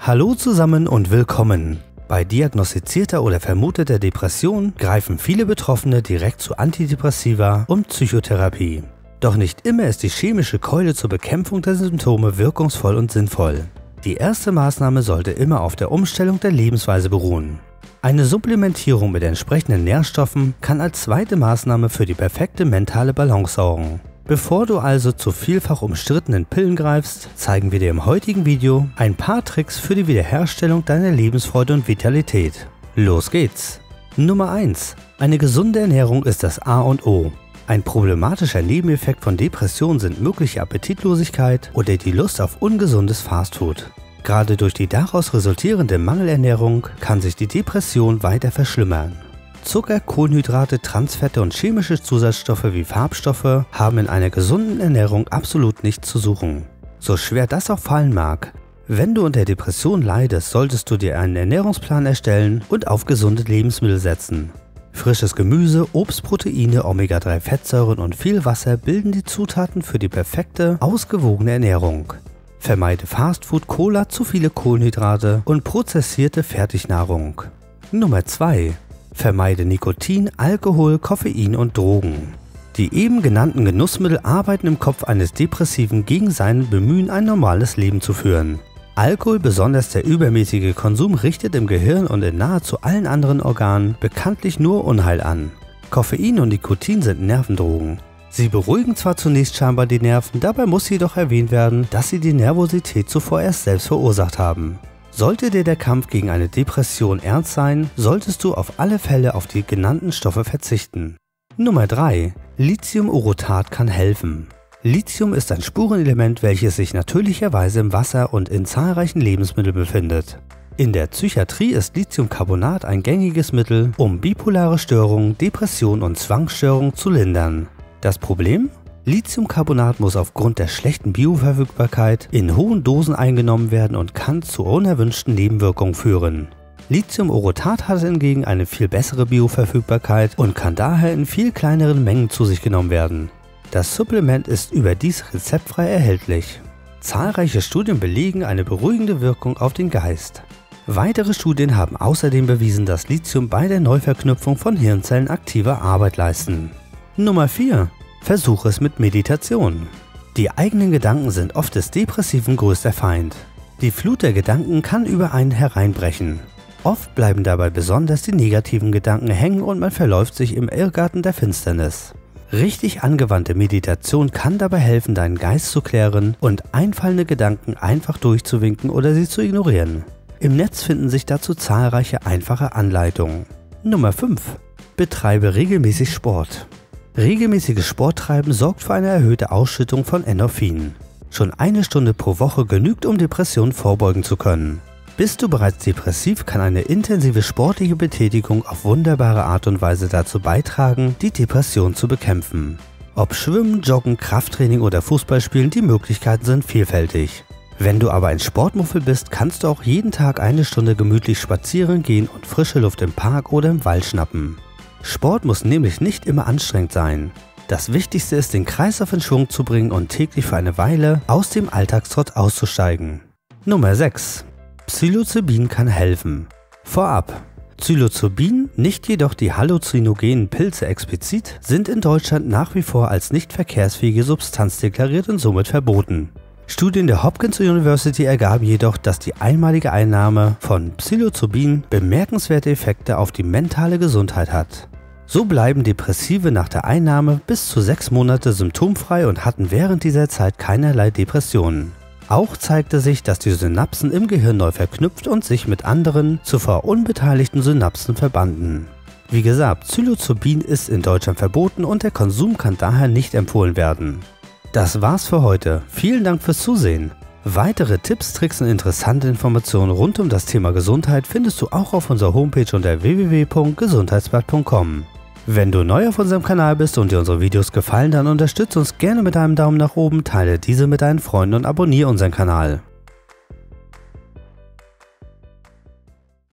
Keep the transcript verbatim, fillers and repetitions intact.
Hallo zusammen und willkommen! Bei diagnostizierter oder vermuteter Depression greifen viele Betroffene direkt zu Antidepressiva und Psychotherapie. Doch nicht immer ist die chemische Keule zur Bekämpfung der Symptome wirkungsvoll und sinnvoll. Die erste Maßnahme sollte immer auf der Umstellung der Lebensweise beruhen. Eine Supplementierung mit entsprechenden Nährstoffen kann als zweite Maßnahme für die perfekte mentale Balance sorgen. Bevor du also zu vielfach umstrittenen Pillen greifst, zeigen wir dir im heutigen Video ein paar Tricks für die Wiederherstellung deiner Lebensfreude und Vitalität. Los geht's! Nummer eins. Eine gesunde Ernährung ist das A und O. Ein problematischer Nebeneffekt von Depressionen sind mögliche Appetitlosigkeit oder die Lust auf ungesundes Fastfood. Gerade durch die daraus resultierende Mangelernährung kann sich die Depression weiter verschlimmern. Zucker, Kohlenhydrate, Transfette und chemische Zusatzstoffe wie Farbstoffe haben in einer gesunden Ernährung absolut nichts zu suchen. So schwer das auch fallen mag, wenn du unter Depression leidest, solltest du dir einen Ernährungsplan erstellen und auf gesunde Lebensmittel setzen. Frisches Gemüse, Obst, Proteine, Omega drei Fettsäuren und viel Wasser bilden die Zutaten für die perfekte, ausgewogene Ernährung. Vermeide Fastfood, Cola, zu viele Kohlenhydrate und prozessierte Fertignahrung. Nummer zwei. Vermeide Nikotin, Alkohol, Koffein und Drogen. Die eben genannten Genussmittel arbeiten im Kopf eines Depressiven gegen sein Bemühen, ein normales Leben zu führen. Alkohol, besonders der übermäßige Konsum, richtet im Gehirn und in nahezu allen anderen Organen bekanntlich nur Unheil an. Koffein und Nikotin sind Nervendrogen. Sie beruhigen zwar zunächst scheinbar die Nerven, dabei muss jedoch erwähnt werden, dass sie die Nervosität zuvor erst selbst verursacht haben. Sollte dir der Kampf gegen eine Depression ernst sein, solltest du auf alle Fälle auf die genannten Stoffe verzichten. Nummer drei. Lithium-Orotat kann helfen. Lithium ist ein Spurenelement, welches sich natürlicherweise im Wasser und in zahlreichen Lebensmitteln befindet. In der Psychiatrie ist Lithiumcarbonat ein gängiges Mittel, um bipolare Störungen, Depressionen und Zwangsstörungen zu lindern. Das Problem? Lithiumcarbonat muss aufgrund der schlechten Bioverfügbarkeit in hohen Dosen eingenommen werden und kann zu unerwünschten Nebenwirkungen führen. Lithium-Orotat hat hingegen eine viel bessere Bioverfügbarkeit und kann daher in viel kleineren Mengen zu sich genommen werden. Das Supplement ist überdies rezeptfrei erhältlich. Zahlreiche Studien belegen eine beruhigende Wirkung auf den Geist. Weitere Studien haben außerdem bewiesen, dass Lithium bei der Neuverknüpfung von Hirnzellen aktive Arbeit leisten. Nummer vier. Versuche es mit Meditation. Die eigenen Gedanken sind oft des Depressiven größter Feind. Die Flut der Gedanken kann über einen hereinbrechen. Oft bleiben dabei besonders die negativen Gedanken hängen und man verläuft sich im Irrgarten der Finsternis. Richtig angewandte Meditation kann dabei helfen, deinen Geist zu klären und einfallende Gedanken einfach durchzuwinken oder sie zu ignorieren. Im Netz finden sich dazu zahlreiche einfache Anleitungen. Nummer fünf. Betreibe regelmäßig Sport. Regelmäßiges Sporttreiben sorgt für eine erhöhte Ausschüttung von Endorphinen. Schon eine Stunde pro Woche genügt, um Depressionen vorbeugen zu können. Bist du bereits depressiv, kann eine intensive sportliche Betätigung auf wunderbare Art und Weise dazu beitragen, die Depression zu bekämpfen. Ob Schwimmen, Joggen, Krafttraining oder Fußballspielen, die Möglichkeiten sind vielfältig. Wenn du aber ein Sportmuffel bist, kannst du auch jeden Tag eine Stunde gemütlich spazieren gehen und frische Luft im Park oder im Wald schnappen. Sport muss nämlich nicht immer anstrengend sein. Das Wichtigste ist, den Kreislauf in Schwung zu bringen und täglich für eine Weile aus dem Alltagstrott auszusteigen. Nummer sechs. Psilocybin kann helfen. Vorab. Psilocybin, nicht jedoch die halluzinogenen Pilze explizit, sind in Deutschland nach wie vor als nicht verkehrsfähige Substanz deklariert und somit verboten. Studien der Hopkins University ergaben jedoch, dass die einmalige Einnahme von Psilocybin bemerkenswerte Effekte auf die mentale Gesundheit hat. So bleiben Depressive nach der Einnahme bis zu sechs Monate symptomfrei und hatten während dieser Zeit keinerlei Depressionen. Auch zeigte sich, dass die Synapsen im Gehirn neu verknüpft und sich mit anderen, zuvor unbeteiligten Synapsen verbanden. Wie gesagt, Psilocybin ist in Deutschland verboten und der Konsum kann daher nicht empfohlen werden. Das war's für heute. Vielen Dank fürs Zusehen. Weitere Tipps, Tricks und interessante Informationen rund um das Thema Gesundheit findest du auch auf unserer Homepage unter w w w punkt gesundheitsblatt punkt com. Wenn du neu auf unserem Kanal bist und dir unsere Videos gefallen, dann unterstütze uns gerne mit einem Daumen nach oben, teile diese mit deinen Freunden und abonniere unseren Kanal.